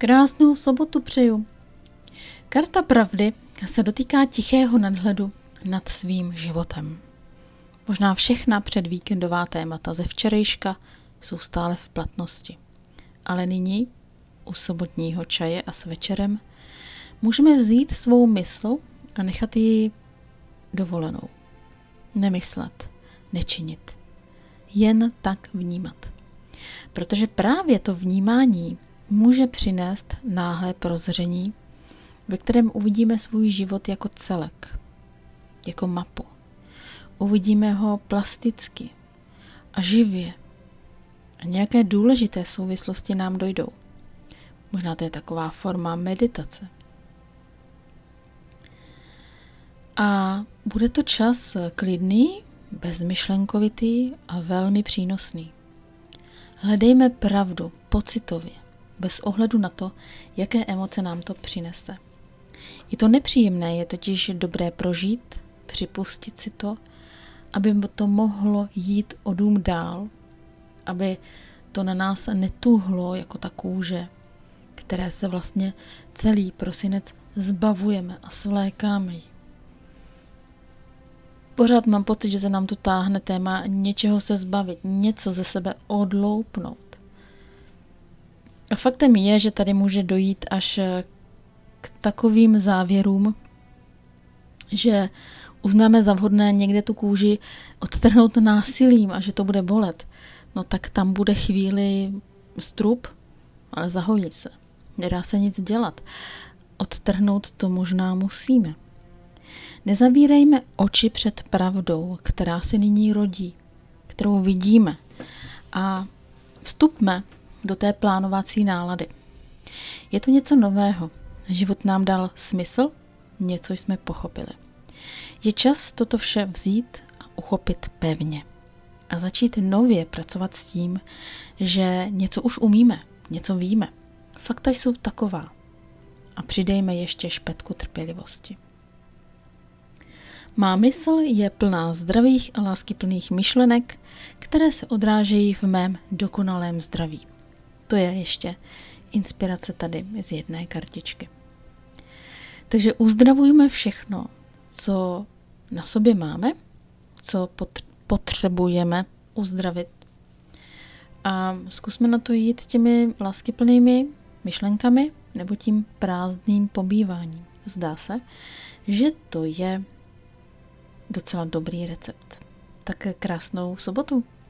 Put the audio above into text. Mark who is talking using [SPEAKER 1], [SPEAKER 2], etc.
[SPEAKER 1] Krásnou sobotu přeju. Karta pravdy se dotýká tichého nadhledu nad svým životem. Možná všechna předvíkendová témata ze včerejška jsou stále v platnosti. Ale nyní, u sobotního čaje a s večerem, můžeme vzít svou mysl a nechat ji dovolenou. Nemyslet, nečinit. Jen tak vnímat. Protože právě to vnímání může přinést náhlé prozření, ve kterém uvidíme svůj život jako celek, jako mapu. Uvidíme ho plasticky a živě. A nějaké důležité souvislosti nám dojdou. Možná to je taková forma meditace. A bude to čas klidný, bezmyšlenkovitý a velmi přínosný. Hledejme pravdu pocitově, bez ohledu na to, jaké emoce nám to přinese. I to nepříjemné je totiž dobré prožít, připustit si to, aby to mohlo jít o dům dál, aby to na nás netuhlo jako ta kůže, které se vlastně celý prosinec zbavujeme a svlékáme ji. Pořád mám pocit, že se nám tu táhne téma něčeho se zbavit, něco ze sebe odloupnout. A faktem je, že tady může dojít až k takovým závěrům, že uznáme za vhodné někde tu kůži odtrhnout násilím a že to bude bolet. No tak tam bude chvíli strup, ale zahojí se. Nedá se nic dělat. Odtrhnout to možná musíme. Nezavírejme oči před pravdou, která se nyní rodí, kterou vidíme, a vstupme do té plánovací nálady. Je to něco nového. Život nám dal smysl, něco jsme pochopili. Je čas toto vše vzít a uchopit pevně. A začít nově pracovat s tím, že něco už umíme, něco víme. Fakta jsou taková. A přidejme ještě špetku trpělivosti. Má mysl je plná zdravých a láskyplných myšlenek, které se odrážejí v mém dokonalém zdraví. To je ještě inspirace tady z jedné kartičky. Takže uzdravujme všechno, co na sobě máme, co potřebujeme uzdravit. A zkusme na to jít těmi láskyplnými myšlenkami nebo tím prázdným pobýváním. Zdá se, že to je docela dobrý recept. Tak krásnou sobotu.